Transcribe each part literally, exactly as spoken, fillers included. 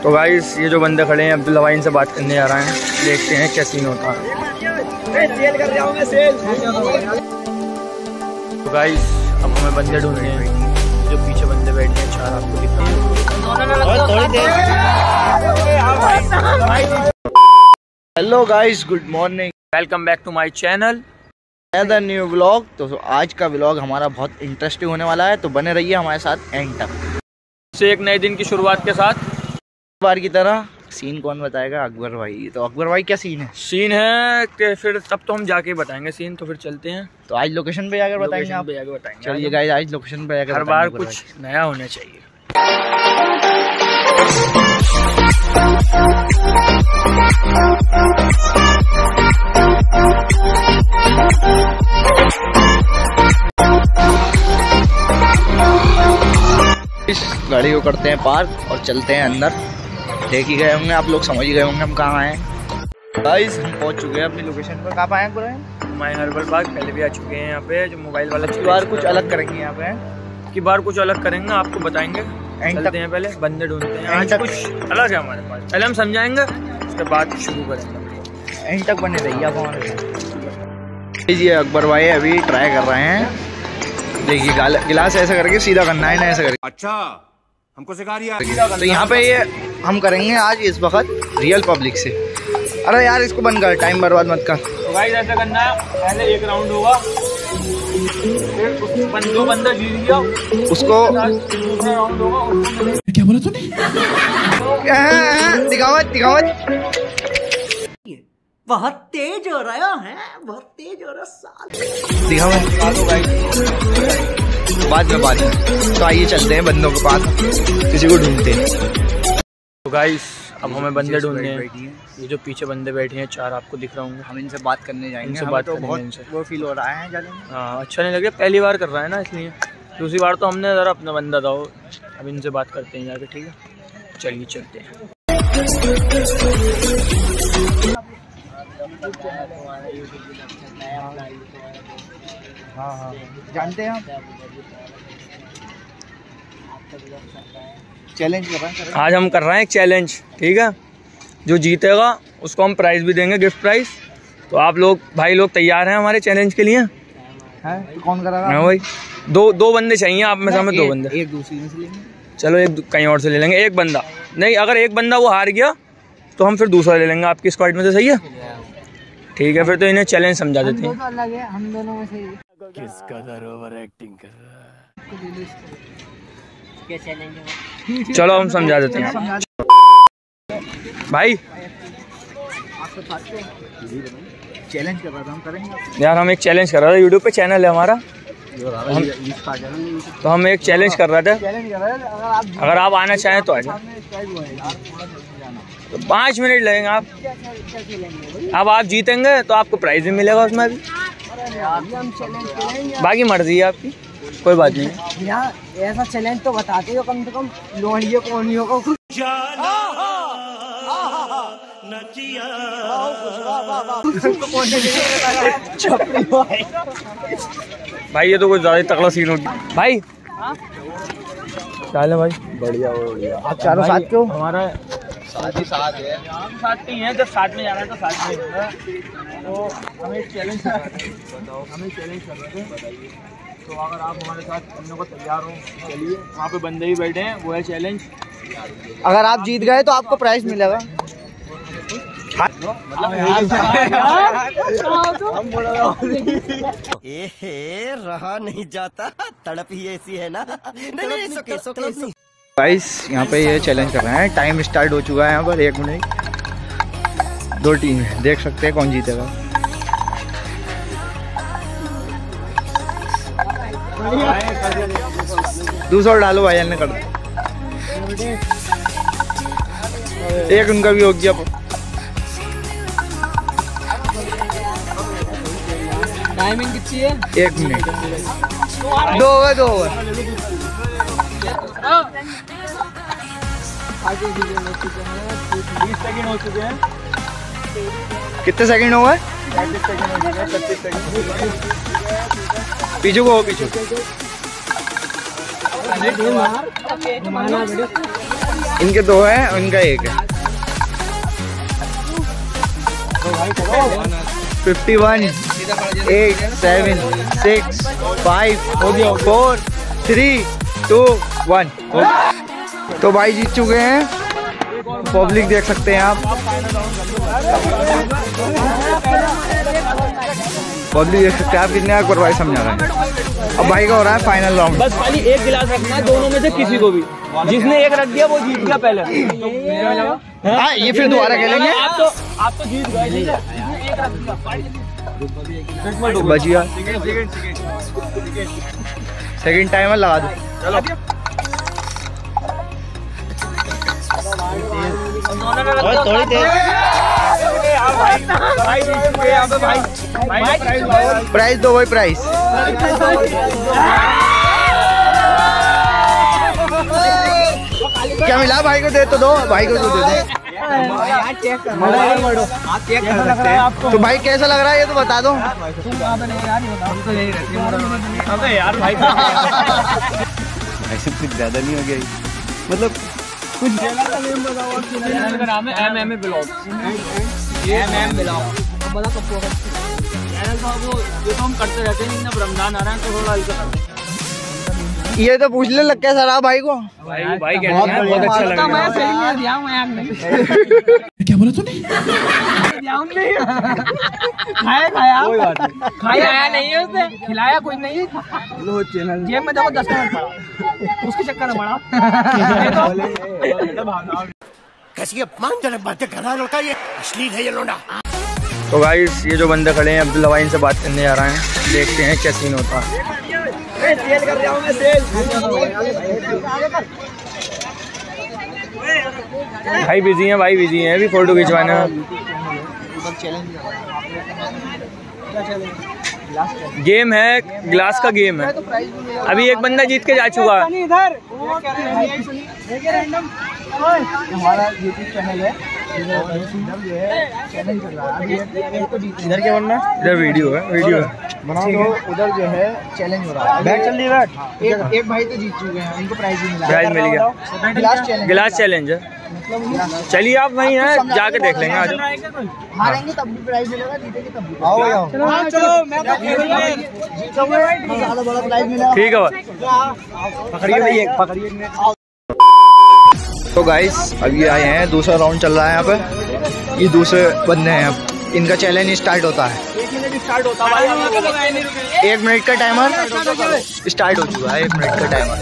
तो गाइस ये जो बंदे खड़े हैं अब्दुल्ला भाई, इनसे बात करने जा रहे हैं, देखते हैं क्या सीन होता है। सेल कर रहा हूं मैं, सेल। तो गाइस अब हमें बंदे ढूंढने हैं, जो पीछे बंदे बैठे हैं चार, आपको दिखते हैं। Hello guys, good morning, welcome back to my channel another new vlog. तो आज का व्लॉग हमारा बहुत इंटरेस्टिंग होने वाला है, तो बने रहिए हमारे साथ एंड तक। से एक नए दिन की शुरुआत के साथ बार की तरह सीन कौन बताएगा? अकबर भाई। तो अकबर भाई क्या सीन है? सीन है कि फिर तब तो हम जाके बताएंगे सीन, तो फिर चलते हैं। तो आज लोकेशन पे जाकर बताएंगे आप? जाके बताएंगे। चलिए गाइस, आज लोकेशन पे जाकर हर बार कुछ नया होना चाहिए। इस गाड़ी को करते हैं पार्क और चलते हैं अंदर। देख ही गए होंगे आप लोग, समझ ही गए होंगे हम कहाँ आए हैं। गाइस हम पहुंच चुके हैं अपनी लोकेशन पर। कहाँ आए हैं? My herbal park. पहले भी आ चुके हैं यहाँ पे, जो मोबाइल वाला। इस बार कुछ अलग करेंगे यहाँ पे, की बार कुछ अलग करेंगे, आपको बताएंगे। चलते हैं, पहले बंदे ढूंढते हैं। आज कुछ अलग है हमारे पास, पहले हम समझाएंगे, उसके बाद शुरू करेंगे। एंड तक बने रहिए आप हमारे। जी अकबर भाई अभी ट्राई कर रहे हैं। देखिए गिलास ऐसा करके सीधा करना है ना, ऐसा करके। अच्छा हमको सिखा रही है। तो यहाँ पे ये हम करेंगे आज इस वक्त रियल पब्लिक से। अरे यार इसको बंद कर, टाइम बर्बाद मत कर। तो गाइस ऐसा करना है, पहले एक राउंड होगा, फिर दो बंदा जीत गया उसको दूसरा राउंड होगा। क्या बोला तूने? दिखावत दिखावत बहुत तेज हो रहा है, बहुत तेज हो रहा साल। दिखावत बाद में बाद में। तो आइए चलते हैं बंदों के पास, किसी को ढूंढते हैं। तो गाइस अब हमें बंदे ढूंढने हैं। ये जो पीछे बंदे बैठे हैं चार, आपको दिख रहा होंगे। हम इनसे बात करने जाएंगे। इनसे बात तो करने बहुत इनसे वो फील हो रहा है जाने में। हाँ, अच्छा नहीं लगे, पहली बार कर रहा है ना, इसलिए। दूसरी बार तो हमने ज़रा अपना बंदा था। अब इनसे बात करते हैं जाके, ठीक है? चलिए चलते हैं। हाँ हाँ जानते हैं आप, चैलेंज कर रहे हैं। आज हम कर रहे हैं एक चैलेंज, ठीक है? जो जीतेगा उसको हम प्राइज़ भी देंगे, गिफ्ट प्राइज़। तो आप लोग भाई लोग तैयार हैं हमारे चैलेंज के लिए? है तो कौन करेगा? हाँ भाई, दो दो बंदे चाहिए आप में से, हमें दो बंदे। एक दूसरे से लेंगे। चलो एक कहीं और से ले लेंगे, एक बंदा नहीं। अगर एक बंदा वो हार गया तो हम फिर दूसरा ले लेंगे आपकी स्क्वाड में से, सही है? ठीक है, फिर तो इन्हें चैलेंज समझा देते हैं। अलग है, हम दोनों में से किसका दर ओवर एक्टिंग कर रहा है? क्या चैलेंज है? चलो हम समझा देते हैं भाई। चैलेंज कर रहा था, हम करेंगे यार। हम एक चैलेंज कर रहे थे, यूट्यूब पे चैनल है हमारा, हम, तो हम एक चैलेंज कर रहे थे। अगर आप आना चाहें तो आ जाए। तो पाँच मिनट लगेंगे आप। अब आप जीतेंगे तो आपको प्राइज भी मिलेगा उसमें भी, बाकी मर्जी है आपकी, कोई बात नहीं। यार ऐसा चैलेंज तो बताते हो कम से कम, लोहड़ियों कोनियों को। भाई ये तो कुछ ज्यादा तगड़ा सीन हो गया भाई। क्या है भाई? बढ़िया बढ़िया। आप चारों साथ क्यों? हमारा साथ ही साथ है, हम साथ ही हैं। जब साथ में जाना है तो साथ में होगा। तो हमें एक चैलेंज कर रहे थे, हमें चैलेंज कर रहे थे। तो अगर आप हमारे साथ करने को तैयार हो, चलिए। वहाँ पे बंदे भी बैठे हैं, वो है चैलेंज। अगर आप जीत गए तो आपको प्राइज मिलेगा। ए रहा नहीं जाता, तड़प ही ऐसी है ना। गाइस यहाँ पे ये चैलेंज कर रहे हैं। टाइम स्टार्ट हो चुका है यहाँ पर, एक मिनट। दो टीम है, देख सकते हैं कौन जीतेगा। दूसरा डालो भाई ने कर दो। एक उनका भी हो गया। टाइमिंग कितनी है? एक मिनट। दो ओवर दो ओवर बीस सेकंड हो चुके हैं। कितने सेकंड हो गए? पैंतीस सेकंड हो चुके हैं, पच्चीस सेकंड। पीछे को हो, पीछे इनके दो हैं, इनका एक है। Fifty one, eight, seven, six, five, four, three, two, one. तो भाई जीत चुके हैं। पब्लिक देख सकते हैं आप, पब्लिक देख सकते हैं आप कितने आग पर भाई समझा रहे हैं। अब भाई का हो रहा है फाइनल राउंड। बस खाली एक गिलास रखना है दोनों में से किसी को भी, जिसने एक रख दिया वो जीत गया पहले। हाँ ये फिर दोबारा खेलेंगे। आप तो आप तो जीत गए। बचिया सेकंड टाइमर लगा दो। चलो थोड़ी देर प्राइस दो भाई, प्राइस क्या मिला भाई को? दे तो दो भाई को, तो दे दो। तो भाई कैसा लग रहा है ये तो बता दो यार। भाई ऐसे कुछ ज्यादा नहीं हो गया मतलब कुछ। चैनल का नाम है एम एम ए ब्लॉग। ये एम एम ब्लॉग चैनल का वो जो तो हम करते रहते हैं। अब रमजान आ रहा है तो थोड़ा हल्का करते हैं। ये तो पूछ ले लग क्या सर भाई को। भाई भाई कहते हैं बहुत अच्छा लगा। क्या बोला तूने? खाया खाया कोई बात नहीं, खाया नहीं है उसने, खिलाया कुछ नहीं है। जेब में देखो दस मिनट पड़ा, उसके चक्कर में पड़ा। कैसी अपमानजनक बातें कर रहा है लड़का, ये अश्लील है ये लोंडा। तो गाइस ये जो बंदे खड़े हैं अब्दुल्ला भाई, इनसे बात करने जा रहे हैं, देखते हैं क्या सीन होता है। सेल कर रहा हूँ मैं, सेल। भाई बिजी हैं, भाई बिजी हैं अभी फोटो खिंचवाना। गेम है, ग्लास का गेम है। अभी एक बंदा जीत के जा चुका है। हमारा यूट्यूब चैनल है, चैनल चल रहा है। इधर क्या बनना है? इधर वीडियो है, वीडियो है। तो उधर जो है चैलेंज हो रहा है। बैठ चल रही बैठ। एक एक भाई तो जीत चुके हैं, उनको प्राइज भी मिला। प्राइज मिल गया। गिलास चैलेंज, गिलास चैलेंज है। चलिए आप वहीं हैं, जाके देख लेंगे। आज हारेंगे तब भी प्राइज मिलेगा, जीतेंगे तब भी। आओ आओ। हाँ चलो, मैं जीतोगे ज़्यादा बड़ा प्राइज मिला। ठीक है भाई। पकड़िए भाई, एक पकड़िए। तो गाइस अभी आए हैं, दूसरा राउंड चल रहा है यहाँ पे। ये दूसरे बंदे हैं, अब इनका चैलेंज स्टार्ट होता है। एक मिनट स्टार्ट होता है। एक मिनट का टाइमर स्टार्ट हो चुका है। एक मिनट का टाइमर।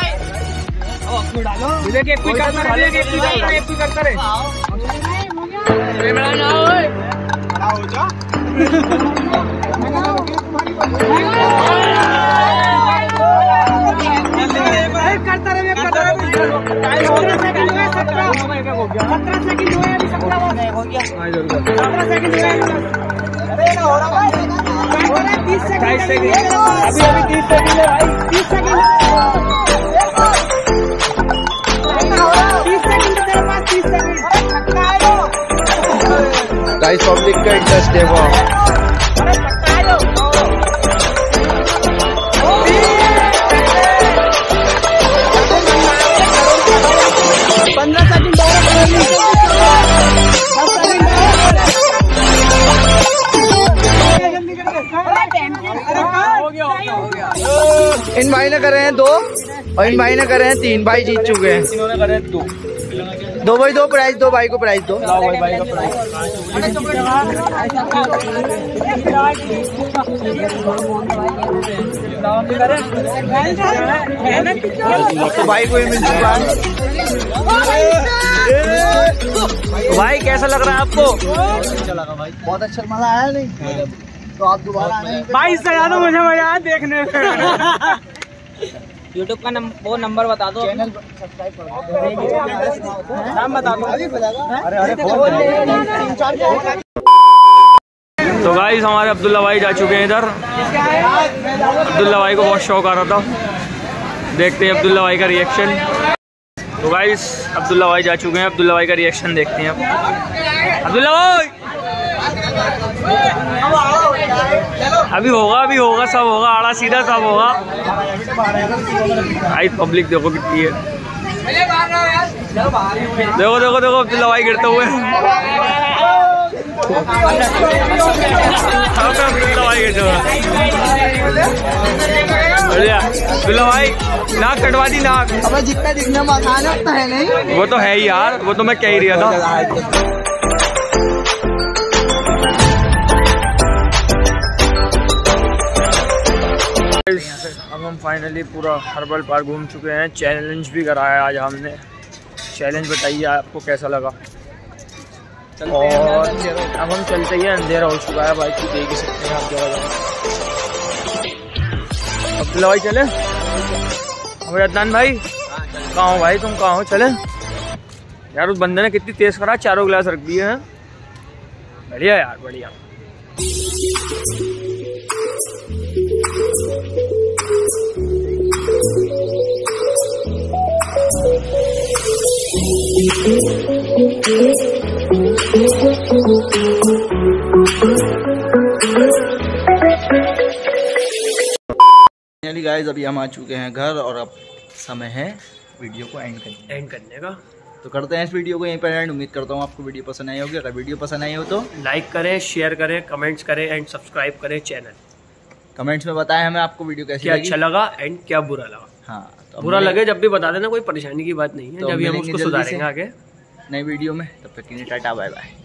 करता रहे करता रहे सत्रह सेकंड हुए, सत्रह सत्रह सेकंड हुए, अभी सत्रह हो गया, सत्रह सेकंड हुए। अरे ना हो रहा भाई, तीस सेकंड, अभी अभी तीस सेकंड है भाई, तीस सेकंड तीस सेकंड तेरे पास, तीस सेकंड। गाइस पब्लिक का इंटरेस्ट है वो। पंद्रह सेकंड इन भाई ने करे हैं दो और इन भाई ने करे हैं तीन। भाई जीत चुके हैं। इन्होंने करे दो दो भाई दो प्राइज दो, भाई को प्राइज दो। भाई भाई का प्राइस। तो भाई को ये मिल चुका है। भाई कैसा लग रहा है आपको? बहुत अच्छा मजा आया। नहीं तो आप दोबारा आने भाई इससे ज्यादा मुझे मजा आया देखने में। यूट्यूब का नंबर, वो नंबर बता दो। चैनल सब्सक्राइब कर दो, नाम बता दो। अरे अरे तो गाइस हमारे अब्दुल्ला भाई जा चुके हैं इधर। अब्दुल्ला भाई को बहुत शौक आ रहा था, देखते हैं अब्दुल्ला भाई का रिएक्शन। तो गाइस अब्दुल्ला भाई जा चुके हैं, अब्दुल्ला भाई का रिएक्शन देखते हैं अब। अब्दुल्ला भाई अभी होगा, अभी होगा, सब होगा, आड़ा सीधा सब होगा। भाई पब्लिक देखो कितनी है। देखो देखो देखो अब्दुल्ला भाई गिरते हुए। अब्दुल्ला भाई गिरते हुए। बढ़िया अब्दुल्ला भाई, नाक कटवा दी नाक। अब जितना दिखने में आसान है उतना है नहीं। वो तो है ही यार, वो तो मैं कह ही रहा था। अब हम फाइनली पूरा हर्बल पार्क घूम चुके हैं। चैलेंज भी कराया आज हमने। चैलेंज बताइए आपको कैसा लगा। और अब हम चलते ही, अंधेरा हो चुका है भाई, की देख ही सकते हैं आप जगह। अब्दुल्ला भाई चले, और अदनान भाई कहाँ हो भाई, तुम कहाँ हो? चले यार, उस बंदे ने कितनी तेज करा, चारों गिलास रख दिए हैं। बढ़िया यार बढ़िया। गाइस अभी हम आ चुके हैं घर और अब समय है वीडियो को एंड करने एंड करने का। तो करते हैं इस वीडियो को यहीं पर एंड। उम्मीद करता हूँ आपको वीडियो पसंद आई होगी। अगर वीडियो पसंद आई हो तो लाइक करें, शेयर करें, कमेंट्स करें एंड सब्सक्राइब करें चैनल। कमेंट्स में बताएं हमें आपको वीडियो कैसी क्या लगी, अच्छा लगा एंड क्या बुरा लगा। हाँ तो बुरा लगे जब भी बता देना, कोई परेशानी की बात नहीं है। तो जब भी हम मिलेंगे उसको जल्दी सुधारेंगे से आगे नई वीडियो में। तब तक के लिए टाटा बाय बाय।